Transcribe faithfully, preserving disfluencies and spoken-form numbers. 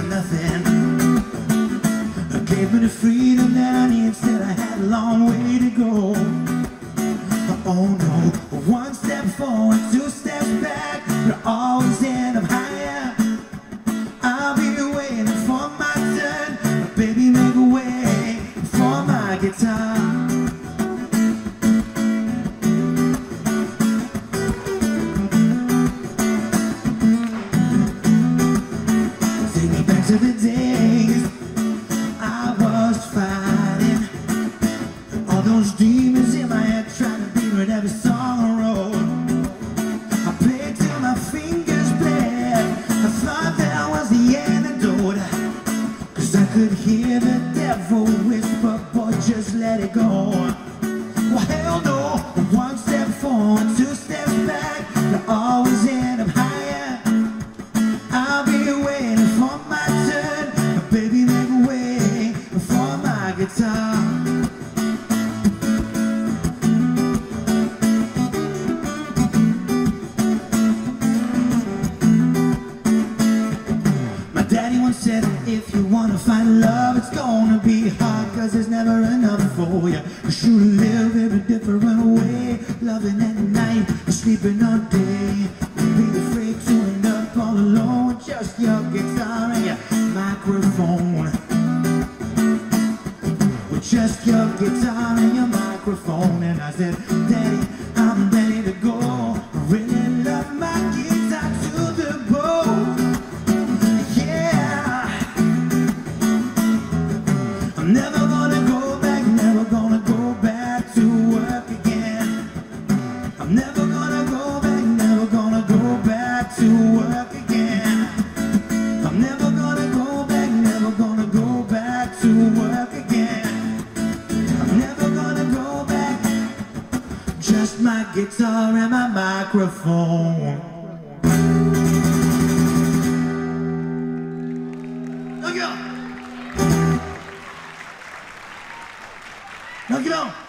nothing. Gave me the freedom that I need, said I had a long way to go. Oh no, one step forward, two steps back, but always end up higher. I'll be waiting for my turn, baby, make a way for my guitar. Take me back to the days I was fighting all those demons in my head, trying to beat with every song I wrote. I played till my fingers bled. I thought that was the antidote, 'cause I could hear the devil whisper, boy, just let it go. Well, hell no, one step forward, two steps back, I always end up higher. I'll be waiting for my turn, baby, make a way for my guitar. My daddy once said, if you wanna find love, it's gonna be hard, 'cause there's never enough for you. You should live every different way, loving at night, sleeping all day. Don't be afraid to end up all alone with just your guitar and your microphone. With just your guitar and your microphone. And I said, Daddy, I'm ready to go. I really love my guitar to the bone. Yeah, I'm never gonna go back, never gonna go back to work again. I'm never gonna go back, never gonna go back to work again. I'm never gonna go back, never gonna go back to work again. I'm never gonna go back, just my guitar and my microphone. Look it up. Look it up.